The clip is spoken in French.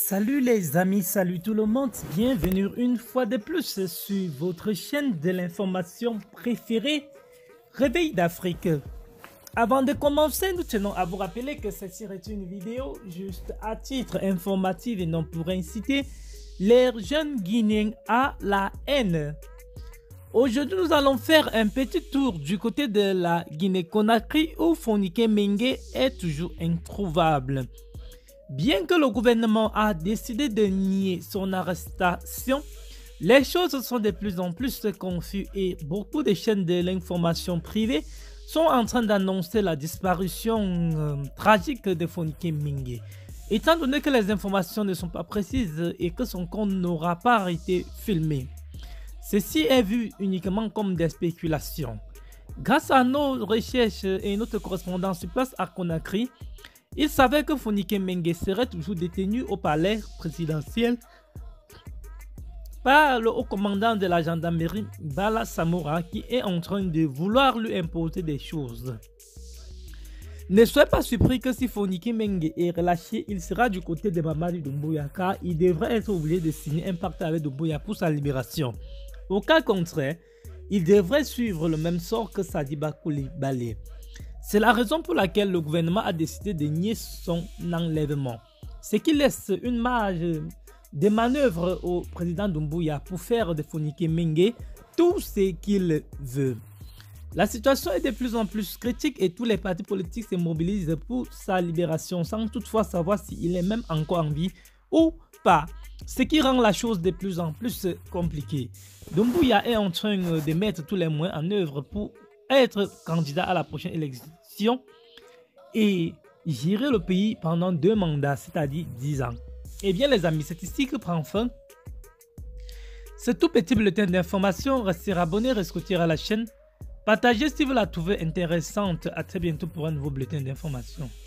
Salut les amis, salut tout le monde, bienvenue une fois de plus sur votre chaîne de l'information préférée, Réveil d'Afrique. Avant de commencer, nous tenons à vous rappeler que ceci est une vidéo juste à titre informatif et non pour inciter les jeunes Guinéens à la haine. Aujourd'hui, nous allons faire un petit tour du côté de la Guinée-Conakry où Fonike Mengue est toujours introuvable. Bien que le gouvernement a décidé de nier son arrestation, les choses sont de plus en plus confuses et beaucoup de chaînes de l'information privée sont en train d'annoncer la disparition tragique de Fonike Mengue. Étant donné que les informations ne sont pas précises et que son compte n'aura pas été filmé, ceci est vu uniquement comme des spéculations. Grâce à nos recherches et notre correspondance sur place à Conakry, il savait que Fonike Mengue serait toujours détenu au palais présidentiel par le haut commandant de la gendarmerie Bala Samoura qui est en train de vouloir lui imposer des choses. Ne soyez pas surpris que si Fonike Mengue est relâché, il sera du côté de Mamadi Doumbouya car il devrait être obligé de signer un pacte avec Doumbouya pour sa libération. Au cas contraire, il devrait suivre le même sort que Sadiba Coulibaly. C'est la raison pour laquelle le gouvernement a décidé de nier son enlèvement, ce qui laisse une marge de manœuvre au président Doumbouya pour faire de Fonike Mengue tout ce qu'il veut. La situation est de plus en plus critique et tous les partis politiques se mobilisent pour sa libération sans toutefois savoir s'il est même encore en vie ou pas, ce qui rend la chose de plus en plus compliquée. Doumbouya est en train de mettre tous les moyens en œuvre pour être candidat à la prochaine élection et gérer le pays pendant 2 mandats, c'est-à-dire 10 ans. Eh bien les amis, c'est ici que prend fin ce tout petit bulletin d'information. Restez abonnés, restez à la chaîne, partagez si vous la trouvez intéressante. À très bientôt pour un nouveau bulletin d'information.